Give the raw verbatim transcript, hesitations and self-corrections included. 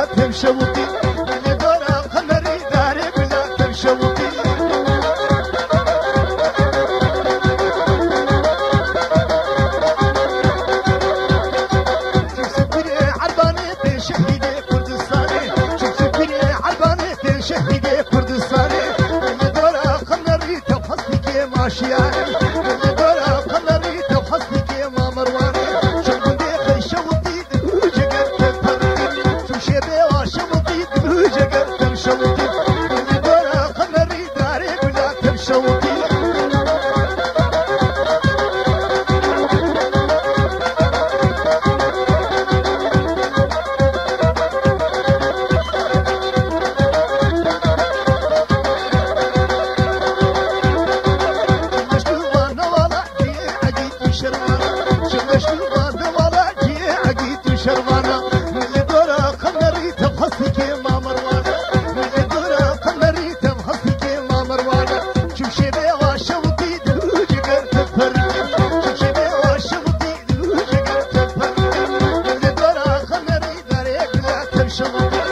تمشوتي من دورا قمري داري بلا تمشوتي تمسكني عرباني تشهيدي كردستاني تمسكني عرباني تشهيدي كردستاني من دورا قمري تفصلك ماشياني من دورا قمري تفصلك ما مرواني شغلي خيشوتي وجقر تفرقني تمشي واشوتي وجقر تمشوتي من دورا قمري داري بلا تمشوتي شروانا من دورا قمري تبحثك ما مروانا من دورا قمري تبحثك ما مروانا تمشي بي واشوطي وجقر تفرق تمشي بي واشوطي وجقر تفرق من دورا قمري داري بلا تمشوطي